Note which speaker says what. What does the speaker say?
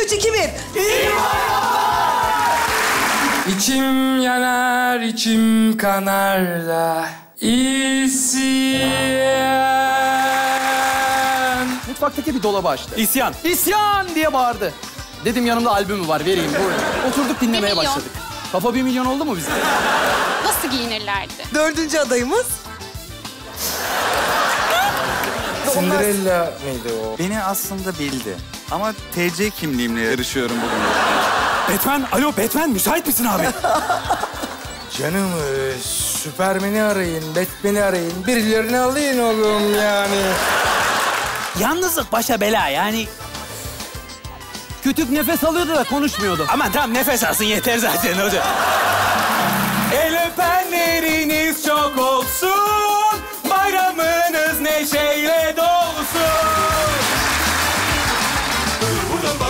Speaker 1: 3, 2, 1.
Speaker 2: İçim yanar, içim kanar da isyan.
Speaker 3: Mutfaktaki bir dolabı açtı.
Speaker 4: İsyan.
Speaker 3: İsyan diye bağırdı. Dedim yanımda albümü var, vereyim. Buyurun. Oturduk dinlemeye
Speaker 5: 1 milyon.
Speaker 3: başladık. Kafa 1 milyon oldu mu bizim?
Speaker 5: Nasıl giyinirlerdi?
Speaker 1: 4. adayımız.
Speaker 2: Cinderella mıydı o?
Speaker 6: Beni aslında bildi. Ama TC kimliğimle yarışıyorum bugün.
Speaker 4: Batman, alo Batman müsait misin abi?
Speaker 2: Canım Süpermen'i arayın, Batman'i arayın. Birilerini alayım oğlum yani.
Speaker 4: Yalnızlık başa bela yani.
Speaker 3: Kütük nefes alıyordu da konuşmuyordu.
Speaker 4: Aman tamam nefes alsın yeter zaten hocam. El öpenleriniz çok olsun. Bayramınız neşeyle dolsun.